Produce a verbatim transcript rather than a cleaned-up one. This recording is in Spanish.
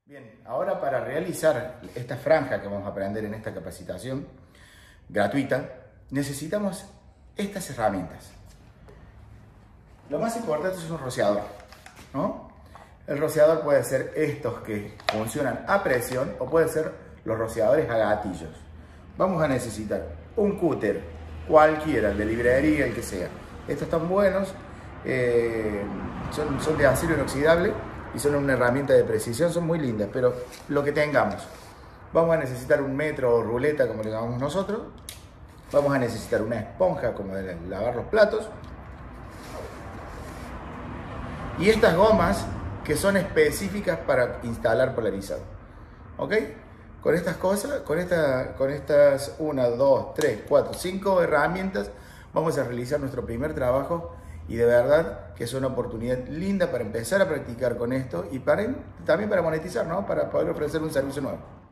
Bien, ahora para realizar esta franja que vamos a aprender en esta capacitación gratuita, necesitamos estas herramientas. Lo más importante es un rociador, ¿no? El rociador puede ser estos que funcionan a presión o puede ser los rociadores a gatillos. Vamos a necesitar un cúter, cualquiera, el de librería, el que sea. Estos están buenos, eh, son, son de acero inoxidable y son una herramienta de precisión, son muy lindas, pero lo que tengamos. Vamos a necesitar un metro o ruleta, como le llamamos nosotros. Vamos a necesitar una esponja, como de lavar los platos. Y estas gomas que son específicas para instalar polarizado. ¿Ok? Con estas cosas, con, esta, con estas una, dos, tres, cuatro, cinco herramientas, vamos a realizar nuestro primer trabajo. Y de verdad que es una oportunidad linda para empezar a practicar con esto y para, también para monetizar, ¿no? Para poder ofrecer un servicio nuevo.